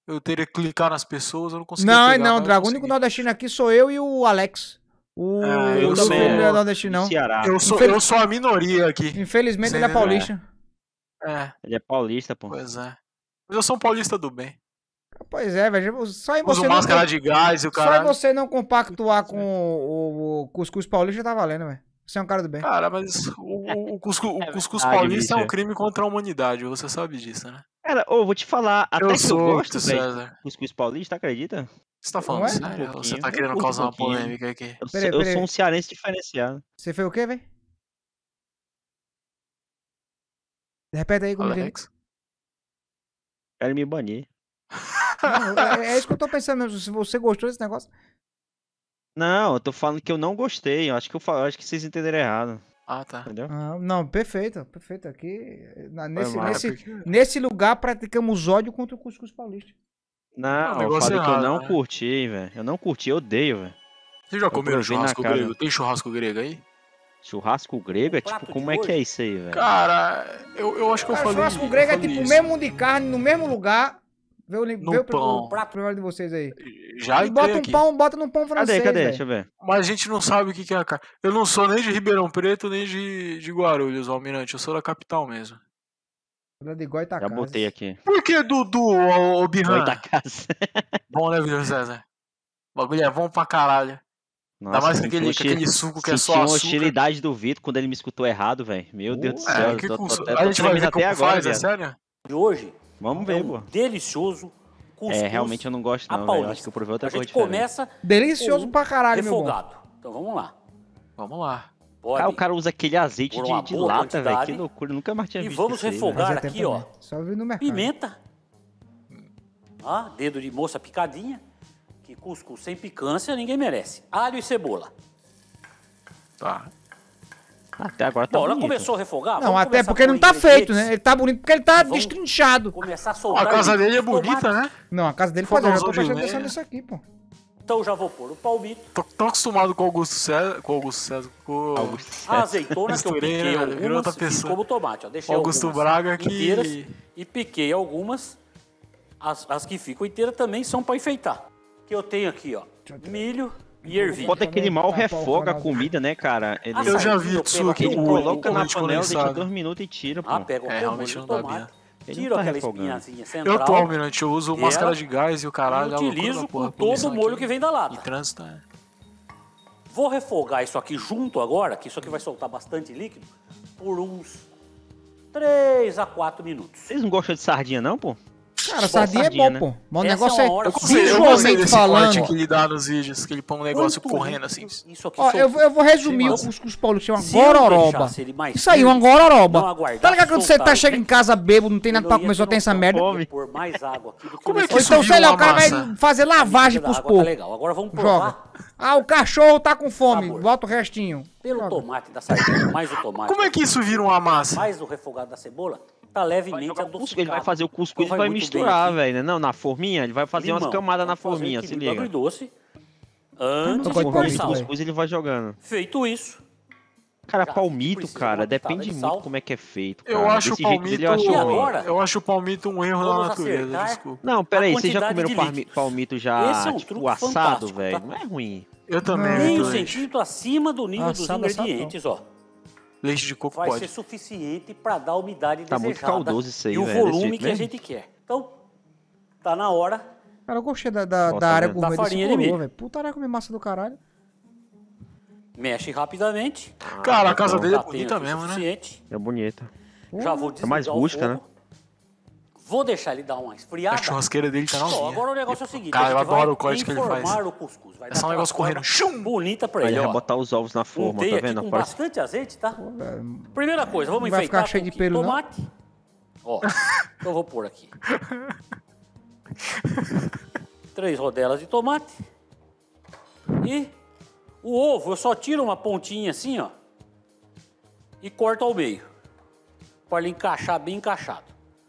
Eu teria que clicar nas pessoas, eu não conseguia Não, pegar, não, mas o eu Drago, o consegui. único nordestino aqui sou eu e o Alex. O eu Luffy sou- não é nordestino, Do não. Ceará. Eu sou a minoria aqui. Infelizmente ele é Você paulista. É, Ele é paulista, pô. pois é. Mas eu sou um paulista do bem. Pois é, velho. Só em Uso você máscara não, de gás e o só em caralho. você não compactuar com o cuscuz paulista tá valendo, velho. Você é um cara do bem. Cara, mas o cuscuz verdade, paulista é um bicho. crime contra a humanidade, você sabe disso, né? Cara, vou te falar, até que eu sou gosto, Victor velho, César. de cuscuz paulista, acredita? Você tá Não falando é? sério? Um Ou você pouquinho. tá Eu querendo curto causar um uma pouquinho. polêmica aqui? Eu Peraí. sou um cearense diferenciado. Você fez o quê, velho? Repete aí como Alex? Quero me banir. Não, é isso que eu tô pensando mesmo. Se você gostou desse negócio. Não, eu tô falando que eu não gostei. Eu acho que vocês entenderam errado. Ah, tá. Entendeu? Ah, não, perfeito. Perfeito. Aqui. mal. Nesse lugar praticamos ódio contra o cuscuz paulista. Não, eu negócio falei que eu errado, não né? curti, velho. Eu não curti, eu odeio, velho. Você já provei comeram na churrasco cara. grego? Tem churrasco grego aí? Churrasco grego é tipo, prato como de é que é hoje? isso aí, velho? Cara, eu acho que eu Cara, falei. churrasco eu grego é falei tipo o isso. mesmo de carne, no mesmo lugar. Vê No pão. o prato primeiro de vocês aí. Já E bota entrei um aqui. pão, bota num pão francês, Cadê? velho. Deixa eu ver. Mas a gente não sabe o que é a carne. Eu não sou nem de Ribeirão Preto, nem de Guarulhos, Almirante. Eu sou da capital mesmo. Ela de Goitacazes. Já botei aqui. Por que o Birran? Goitacazes. Bom, né, Vitor César? O bagulho é bom pra caralho. Ainda mais que aquele suco que é só Senti uma açúcar. hostilidade do Vitor quando ele me escutou errado, velho. Meu Deus do céu. que Tô a gente vai ver até como agora, faz, é viado. sério? De hoje Vamos é ver, um pô. delicioso cuscuz. Realmente eu não gosto a não, velho. Eu paulista. acho que eu provei outra A coisa gente diferente. começa Delicioso com pra caralho, meu bom. refogado. Então vamos lá. Vamos lá. Pode. O cara usa aquele azeite por uma de boa lata, velho. quantidade. Que loucura. Eu nunca mais tinha E visto vamos isso aí, refogar. Fazia aqui, tempo ó. também. Só vi no mercado. Pimenta. Dedo de moça picadinha. Que cuscuz sem picância ninguém merece. Alho e cebola. Tá. Até agora tá Bom, ela bonito. começou a refogar. Não, vamos até começar porque por não tá feito, né? ingredientes. Ele tá bonito porque ele tá Vamos destrinchado. Começar a Ó, soltar. a casa dele é tomates. bonita, né? Não, a casa dele faz. Eu já tô Fogãozão de prestando lenha. atenção nisso aqui, pô. Então já vou pôr o palmito. Tô tão acostumado com o Augusto César. Com A azeitona que eu Misturei, piquei né, velho? Virou algumas, outra fiz pessoa. como tomate, ó. Deixei Augusto algumas Braga que- inteiras e piquei algumas. As que ficam inteiras também são para enfeitar. Que eu tenho aqui, ó, milho e ervilha. Foda que ele mal Tapar o refoga a canal. comida, né, cara? Ele, Eu já Açaí, vi eu isso pego aqui aquele ele com molho, coloca na leite panela, deixa condensado. 2 minutos e tira, pô. Pega o realmente molho não de dá tomate, Ele tira não tá aquela refogando. espinhazinha central. Eu tô, Almirante, eu uso E máscara ela- de gás e o caralho. e é a loucura utilizo da porra, com todo poluição o molho aqui. que vem da lata. E trânsito, é. Vou refogar isso aqui junto agora, que isso aqui vai soltar bastante líquido, por uns 3 a 4 minutos. Vocês não gostam de sardinha, não, pô? Cara, sardinha é sardinha, bom, né? pô. Mas o Essa negócio é é, uma hora- Eu gostei visualmente desse falando. corte que ele dá nos vídeos, que ele põe um negócio Quanto correndo assim. Isso aqui Ó, eu vou resumir Sim, o massa. cuscuz paulista, uma Se eu gororoba. deixasse ele mais Isso aí, uma firme, gororoba. não aguardar Tá ligado quando você soltar, chega né? em casa bêbado, não tem nada Eu pra não ia comer, só ter tem essa noção. merda? Fome. Ia pôr mais água aqui do que Como eu é que Ou isso então, sei vira lá, uma o cara vai massa? fazer lavagem A pros água tá porcos. legal. Agora vamos Joga. provar Ah, o cachorro tá com fome. Sabor. Bota o restinho. pelo Joga. tomate da sardinha, mais o tomate. Como é que isso vira uma massa? Mais o refogado da cebola, tá levemente Ele vai adocicado. fazer o cuscuz Então e vai muito bem misturar, aqui. velho. Não, na forminha, ele vai fazer umas Limão. camadas na Vamos fazer forminha, aqui se no liga. agridoce, Eu antes não de gosto de pôr palmito, sal. velho. Cuscuz ele vai jogando. Feito isso, Cara, Já, palmito, precisa de cara, uma pitada depende de muito sal. como é que é feito, Eu cara. acho o Desse jeito dele eu acho palmito. ruim. agora? Eu acho o palmito um erro da Vamos natureza, acertar. desculpa. Não, peraí, a vocês já quantidade comeram de líquidos. palmito já, Esse é um tipo, truque assado, fantástico, velho? tá? Não é ruim. Eu também, meio Vitor Leite. centímetro acima do nível dos Assado, assado, ingredientes, ó. Leite de coco Vai pode. ser suficiente para dar a umidade Tá muito desejada caldoso isso aí, e o velho, desse volume jeito que a mesmo? gente quer. Então, tá na hora. Cara, eu gostei da Nossa, área velho. gourmet Da desse farinha de coroa, milho. velho. Puta, comer massa do caralho. Mexe rapidamente. Cara, a casa bom. dele é Já tenho bonita aqui o mesmo, né? suficiente. É bonita. Já vou desligar mais o rústica, fogo. Vou deixar ele dar uma A esfriada. churrasqueira dele tá Só, novinha. agora o negócio é o seguinte, Cara, a eu gente vai adoro o corte que ele faz. informar o cuscuz. Vai É dar só um aquela negócio correndo. forma Chum! bonita pra Aí ele, ele vai ó. botar os ovos na forma, Untei tá aqui vendo? com Parece- bastante azeite, tá? Primeira coisa, vamos Não vai enfeitar ficar cheio com de pelo, não? tomate. Ó, eu vou pôr aqui. 3 rodelas de tomate. E o ovo, eu só tiro uma pontinha assim, ó. E corto ao meio. Para ele encaixar bem encaixado.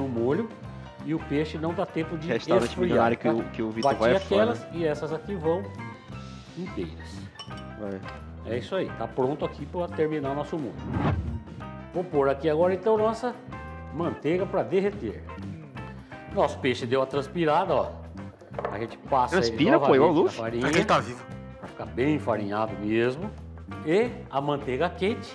no molho. e o peixe não dá tempo de Restaurante esfriar, milionário tá? que o Vitor vai Bati é fora. aquelas e essas aqui vão inteiras. Vai. É isso aí, tá pronto aqui para terminar o nosso molho. Vou pôr aqui agora então nossa manteiga para derreter. Nosso peixe deu a transpirada, ó. A gente passa ele Transpira, pô, igual novamente o na Luffy. farinha, Aqui ele tá vivo. pra ficar bem farinhado mesmo. E a manteiga quente,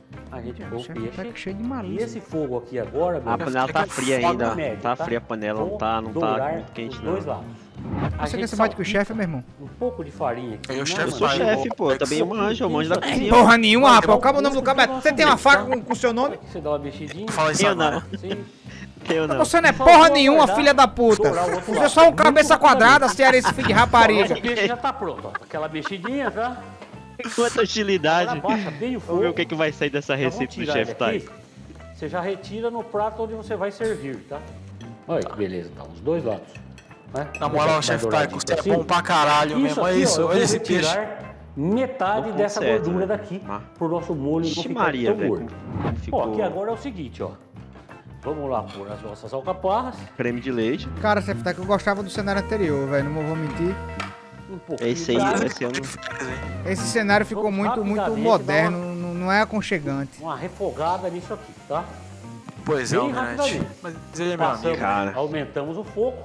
a gente põe o chefe tá peixe. cheio de E malícia. esse fogo aqui agora, meu, A panela tá fria ainda. médio, Tá tá? fria a panela, não vou tá dourar muito quente os não. dois lados. A Você quer gente ser mais do que o chefe, salpica meu irmão? um pouco de farinha aqui. Aí o na chefe Eu sou vai, manteiga. chefe, pô. Eu também manjo da cozinha. Porra nenhuma, rapaz. Acaba o nome do cara. Você tem uma faca com o seu nome? Aqui você dá uma mexidinha. Fala isso Eu agora. não. Assim, Eu não. Você não é Só porra vou nenhuma, aguardar, filha da puta. dourar o outro Você é lado. só um Muito cabeça quadrada, cearense filho de rapariga. o peixe já tá pronto, ó. Aquela mexidinha, tá? Quanta hostilidade. Agora abaixa bem o fogo. Vamos ver o que, que vai sair dessa Já vou receita do tirar chefe ele Thay. aqui. Você já retira no prato onde você vai servir, tá? Olha que beleza, tá? Os dois lados. Né? Na moral, Mais chefe douradinho Taiko, você é pra cima. bom pra caralho mesmo. aqui, É isso, ó, eu olha vou esse peixe. retirar metade Não dessa certo, gordura né? daqui Mas- pro nosso molho não Ixi ficar Maria, tão velho. gordo. Como Ó, ficou aqui agora é o seguinte, ó. Vamos lá pôr as nossas alcaparras. creme de leite. Cara, você tá que eu gostava do cenário anterior, velho. Não vou mentir. Um pouquinho Esse aí, de água, esse ano. Esse cenário ficou Vamos muito rapidamente moderno. Não é aconchegante. uma refogada nisso aqui, tá? Pois é, Bem Almirante. rapidamente. Mas ele é meu Passamos, amigo. Cara. aumentamos o fogo.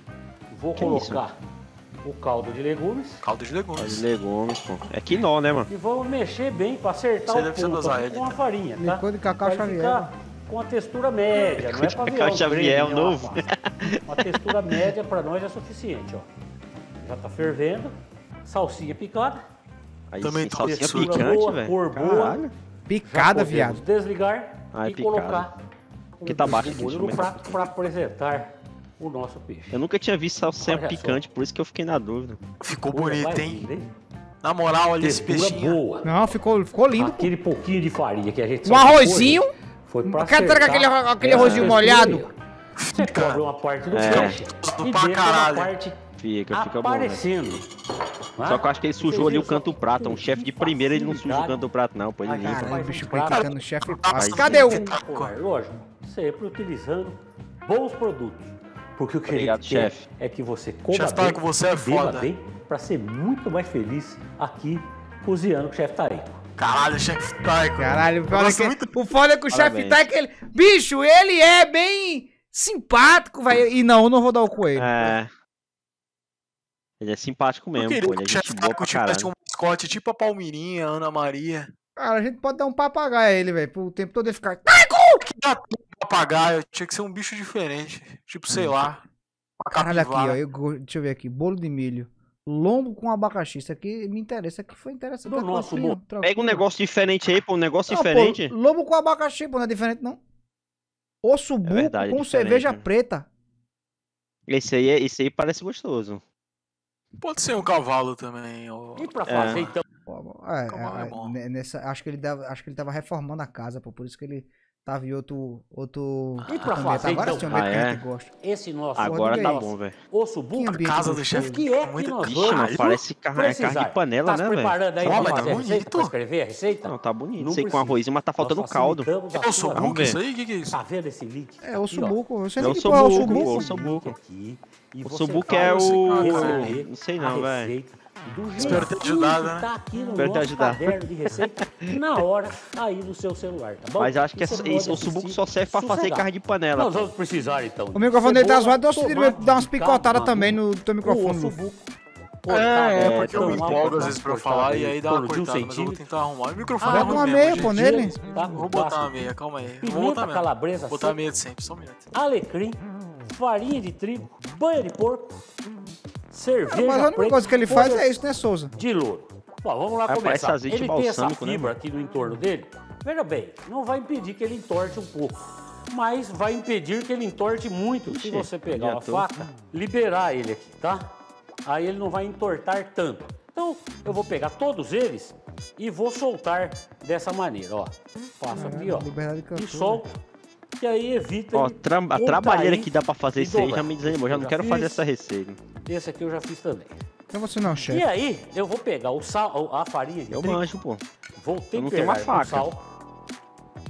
Vou Que colocar o caldo de legumes. Caldo de Olha os legumes. legumes, pô. É quinó, né, mano? E vamos mexer bem para acertar Você o deve ser ponto dosar aqui ele, com a então. farinha, tá? Licor de Cacau Pra ele Xavier. ficar com a textura média, não é pra Cacau virar um Xavier, creme, o né, uma novo. pasta. Uma textura média para nós é suficiente, ó. Já tá fervendo. Salsinha picada. Aí Também sim, tô salsinha textura picante, boa, velho. cor boa. Caralho. Picada, Já viado. podemos desligar Ah, é e picada. colocar Que tá baixo o aqui, molho deixa eu no ver. prato para apresentar o nosso peixe. Eu nunca tinha visto salsinha Olha só. picante, por isso que eu fiquei na dúvida. Ficou Olha, vai bonito, hein? lindo, Na moral, olha esse Textura peixinho. boa. Não, ficou lindo. pô. Aquele pouquinho de farinha que a gente Um só arrozinho. foi pra Quer trazer acertar aquele essa arrozinho textura molhado? aí, ó. Você cobre uma parte do É. peixe Do e pra deixa uma caralho. parte Fica bom, velho. aparecendo. Só que eu acho que ele sujou ali o canto do prato. Um chefe de primeira, ele não suja o facilidade. canto do prato, não. Pô, ele limpa. Caralho, o bicho Cara, criticando o chefe Aí passa. sim. Cadê o... Lógico, sempre utilizando bons produtos. Porque o que Obrigado, a gente quer chefe. é que você coma Chefe bem, Taiko, você é e beba foda. bem, pra ser muito mais feliz aqui cozinhando com o chefe Taiko. Caralho, chefe Taiko. Caralho, o foda é Gosto que, muito- o foda é que o chefe Parabéns. tá que ele... Bicho, ele é bem simpático, velho. E não, eu não vou dar o coelho. É. Ele é simpático Eu mesmo, queria pô. que Ele é o gente chefe boa Taiko pra tivesse caralho. um mascote tipo a Palmirinha, a Ana Maria. Cara, a gente pode dar um papagaio a ele, velho. Pro tempo todo ele ficar... Que dá tudo pra papagaio, tinha que ser um bicho diferente. Tipo, sei lá. Uma Caralho, aqui, ó. capivara. Deixa eu ver aqui. Bolo de milho. Lombo com abacaxi. Isso aqui me interessa. Isso aqui foi interessante. No nosso tranquilo, bolo. tranquilo. Pega um negócio diferente aí, pô. Um negócio Não, pô, diferente. lombo com abacaxi, pô. Não é diferente, não. Osso buco verdade, é com diferente, cerveja né? preta. Esse aí parece gostoso. Pode ser um cavalo também. Ó. E pra fazer, então, Pô, Calma, é bom. nessa, acho que ele tava reformando a casa, pô, por isso que ele tava em outro E pra ambiente. fazer, Agora então? sim, o ambiente Ah, que a é? gente gosta. esse nosso Agora ninguém tá é bom, velho. osso Que buco, ambiente Casa do gostoso. chefe. o que é que Muito nós Vixe, vamos mas parece carne de precisar? panela, Tá se né, velho? preparando aí Ó, pra mas tá fazer a receita, bonito. pra escrever a receita? Não, tá bonito. Não Sei com precisa. arrozinho, mas tá faltando Nós caldo. facilitamos a É o sua sobuco ver. isso aí? O que é isso? Tá vendo esse link? É, osso Aqui, ó. buco. Eu sei É nem o que porra é osso sobuco, buco. pô. Osso buco. Aqui, e O você sobuco vai é receber o... Não sei a não, velho. receita do Espero ter jeitinho ajudado, que né? tá aqui no Espero ter nosso ajudado. caderno de receita na hora aí no seu celular, tá bom? Mas eu acho que E você pode o sobuco assistir só serve pra fazer sossegado. carne de panela. Nós pô. vamos precisar então. O microfone dele tá cebola, zoado, então eu sugiro ele tomate, dar umas picado, picotadas maduro, também no teu o microfone, osso Lu. buco. É, porque eu tão me alto, empolgo tão às vezes pra cortado falar aí, e aí em dá uma torno de um cortada, mas eu vou centímetro. tentar arrumar. O microfone Ah, é Bota ruim uma mesmo, meia, gente. pô, nele. Tá? Vou botar uma meia, calma aí. Vou Pimenta botar mesmo. calabresa, Vou botar a meia de sempre, só um minuto. alecrim, farinha de trigo, banha de porco, cerveja Mas a única preta, coisa que ele faz folhas é isso, né, Souza? de louro. Bom, vamos lá Ah, parece começar. azeite Ele tem essa balsâmico, né, fibra mano? aqui no entorno dele. Veja bem, não vai impedir que ele entorte um pouco, mas vai impedir que ele entorte muito se Ixi, você pegar uma adiantou. faca, liberar ele aqui, tá? Aí ele não vai entortar tanto. Então, eu vou pegar todos eles e vou soltar dessa maneira, ó. Faço aqui, ó. Liberdade de E cantor. solto. E aí evita Ó, ele a trabalheira contrair que dá pra fazer e isso aí dobrar. já me desanimou. Já Eu não já quero fazer fiz. essa receita. Esse aqui eu já fiz também. Então você não é o E chefe. aí, eu vou pegar o sal, a farinha de Eu trigo, manjo, pô. vou Eu não tenho uma temperar com faca. sal.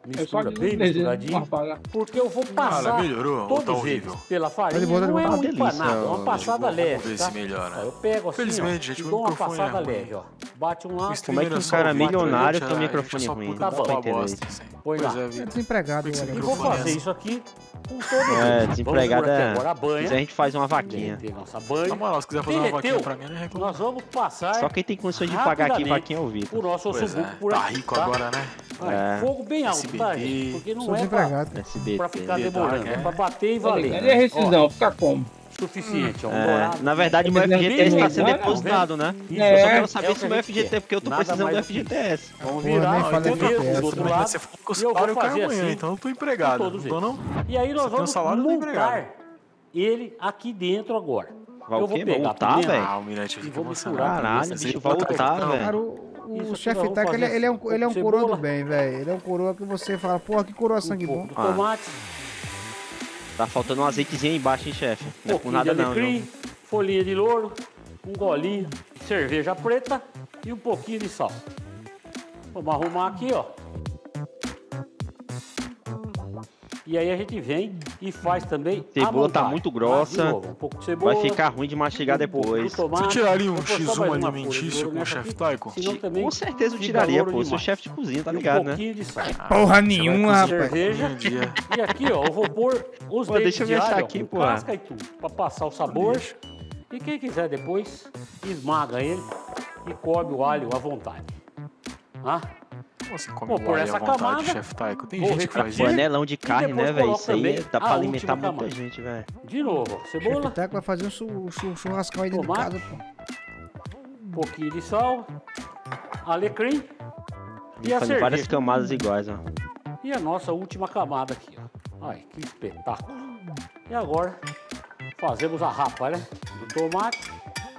Eu só Mistura de bem misturadinho. apagar. Porque eu vou Cara, passar melhorou ou tá todos horrível? eles pela Tá farinha. de boa, tá de Não é boa. um Tá delícia, empanado, é uma passada Vamos leve, ver tá? se melhora. Ó, eu pego assim, Felizmente, ó, gente, e o dou uma microfone passada é ruim. leve, ó. Bate um lá, Como é que um cara milionário tem um microfone ruim? Tá Não bom. tô entendendo. põe lá. É desempregado, Esse olha. E microfone vou fazer é isso aqui com todo É, mundo. desempregado Vamos por aqui é. agora a Se banha. quiser, a gente faz uma vaquinha. Derreter nossa Na banha. moral, se quiser fazer uma Derreteu? vaquinha pra mim, não reclamo. Nós vamos passar Só quem tem condições de pagar aqui, rapidamente vaquinha é o Vitor. o nosso Pois ossobuco é, por tá aqui, rico tá? agora, né? Aí, É. fogo bem alto, tá, SBT. gente? Porque não Sou é desempregado. SBT. pra ficar SBT, demorando, é é. pra bater e Tá valer. ligado? E a rescisão, fica como? Suficiente, ó. Um É, dourado. na verdade, o meu Eles FGTS está não sendo vão, depositado, né? Isso, É. Eu só quero é saber o se que o meu a gente FGTS, quer. porque eu tô Nada precisando do mais do que FGTS. Vamos Porra, virar, nem ó, fala eu de viro FGTS, do outro né? lado. Você falou que o E eu vou salário cai fazer amanhã, assim então eu tô empregado. com todos Não tô, não? E aí nós Você tem um vamos salário do empregado. montar ele aqui dentro agora. Vai eu o vou quê? pegar Voltar, a pimenta, velho? Ah, Almirante, E fica vou emocionado. misturar. Caralho, Você bicho, tá voltar, cagando. velho. Cara, Isso o aqui chefe nós vamos Taco, fazer ele é um assim, coroa cebola. do bem, velho. Ele é um coroa que você fala, porra, que coroa sangue bom. pouco do tomate, Tá faltando um azeitezinho aí embaixo, hein, chefe? Não é por pouquinho de nada não, alecrim, viu? folhinha de louro, um golinho de cerveja preta e um pouquinho de sal. Vamos arrumar aqui, ó. E aí a gente vem e faz também a Cebola tá montagem. muito Ah, grossa. de novo, um pouco de cebola. Vai ficar ruim de mastigar um pouco depois. do tomate. Você tiraria um Eu vou só X1 mais uma folha de alimentício louro com o nessa chefe aqui, Taiko? senão também Com certeza eu fica tiraria, louro pô. Eu sou demais. chefe de cozinha, tá E um ligado, né? pouquinho de sal. Porra nenhuma, rapaz. Cerveja. Dia. E aqui, ó, eu vou pôr os Pô, dentes deixa eu de me achar alho, ó, aqui, com pô. casca e tudo, pra passar o sabor. E quem quiser depois, esmaga ele e come o alho à vontade. Ah, Como assim come Pô, o por alho à essa vontade, camada, chefe Taiko? Tem vou gente que faz repetir. isso. Panelão de carne, depois né, velho? coloca Isso aí também dá pra a alimentar última muita camada. gente, velho. de novo, ó, Chefe cebola, Taco vai fazer um churrascão aí dentro de Tomate. casa, pô. um pouquinho de sal, alecrim e a Fazer várias cerveja. camadas iguais, ó. E a nossa última camada aqui, ó. Ai, que espetáculo. E agora, fazemos a rapa, né? Do tomate.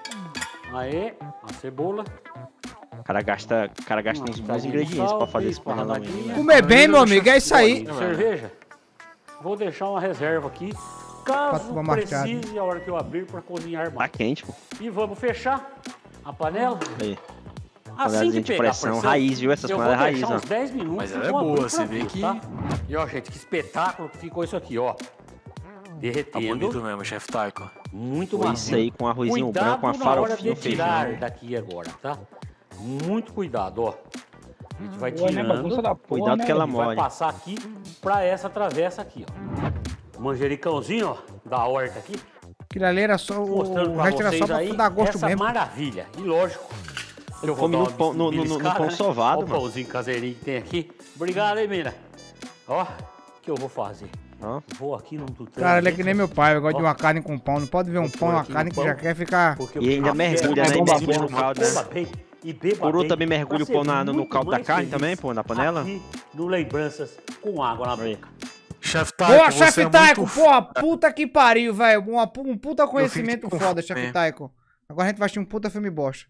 Aí, a cebola. O cara gasta uns bons ingredientes pra fazer esse panelão aí, né? Comer bem, meu amigo, é isso aí. De cerveja. Vou deixar uma reserva aqui, caso tomar machado. precise a hora que eu abrir para cozinhar Tá mais. quente, pô. E vamos fechar a panela. Aí. Assim Panelazinha que de pegar pressão, raiz, viu? Essas eu vou panelas raiz, deixar ó. uns 10 minutos. Mas e ela é vou abrir boa, pra você vê ver, que- tá? E ó, gente, que espetáculo que ficou isso aqui, ó. Tá Derretendo. bonito mesmo, chefe Taiko. Muito Foi macio. isso aí com arrozinho Cuidado branco, uma na hora farofinha, de tirar feijão. daqui agora, tá? Muito cuidado, ó. A gente vai Boa, né? tirando. Bagunça da porra, Cuidado né, que ela velho? Vai molha. passar aqui pra essa travessa aqui, ó. Manjericãozinho, ó, da horta aqui. Aquilo ali era só Mostrando o pra resto era vocês só aí pra dar gosto essa mesmo. maravilha. E lógico, eu vou come dar no uma pão- no- no- no beliscada, pão sovado, Ó o mano. pãozinho caseirinho que tem aqui. Obrigado, hein, mina. Ó, o que eu vou fazer? Ó. Vou aqui num tutano. Cara, ele é que nem meu pai, eu gosto de uma carne com pão. Não pode ver um Vou pão, pôr uma aqui carne no que já pão. quer ficar. Porque E ainda eu mergulha, é né? bom Em cima pra do caldo, Coma né? bem e beba Coroa bem, também mergulha pra o pão ser no muito caldo da mais carne feliz também, pô, na panela? Aqui no Lembranças com água na Aí. boca. Chefe Taiko, Boa, você chefe é Taiko, muito porra, puta que pariu, velho. Um puta conhecimento com foda, fome. chefe Taiko. Agora a gente vai assistir um puta filme bosta.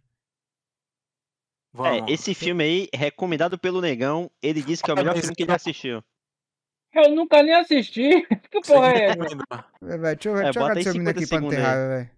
Vamos. É, esse filme aí, recomendado pelo Negão, ele disse que é o melhor filme que ele assistiu. Eu nunca nem assisti. Que Você porra é essa? recomenda. Deixa eu É, bota aí agradecer o menino 50 aqui pra não ter segundos aí. raiva, velho.